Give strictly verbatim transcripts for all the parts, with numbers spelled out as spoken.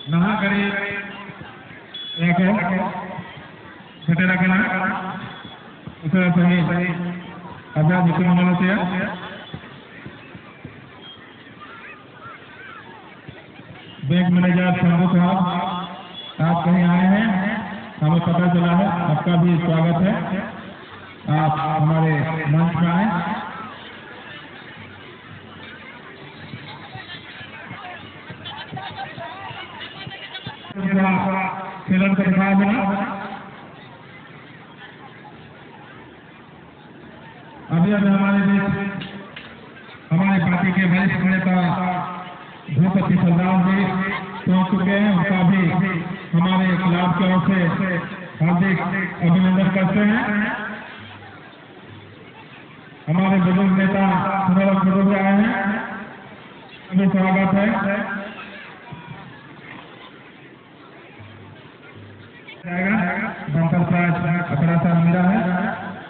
नहा करी सेटेरा के उसे सही अभ्यास जितने मंडल से बैंक मैनेजर शंभू साहब आप कहीं आए हैं, हमें पता चला है, आपका भी स्वागत है। आप हमारे मंच में आए। खेलन को दिखाया मिला। अभी अभी हमारे बीच हमारे पार्टी के वरिष्ठ नेता भूपति सरदार जी पहुंच चुके हैं, उनका भी हमारे क्लब की ओर से हार्दिक अभिनंदन करते हैं। हमारे बुजुर्ग नेता सुनल खडूर आए हैं, अभी स्वागत है। बंपर प्राइज अपना सा मेरा है।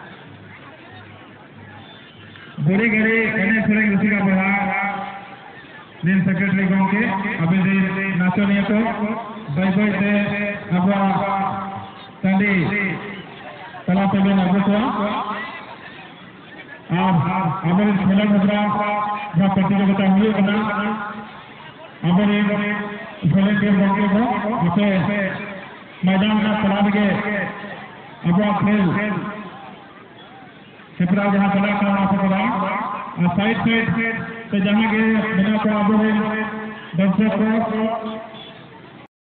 बुरी घड़ी कने थोड़े किसी का बढ़ा दिन सेक्रेटरी गांव के अभी दिन नाचो नहीं तो बाई बाई से अब तंडी तला पे भी नजर को अब अब खेला मुद्रा जब प्रतियोगिता हुई बना अब खेले के मौके को उसे मैदान में चला के अब खेल छिपरा जहाँ चला करना सकता साइड साइड से जहाँ के बिना को अब दर्शक को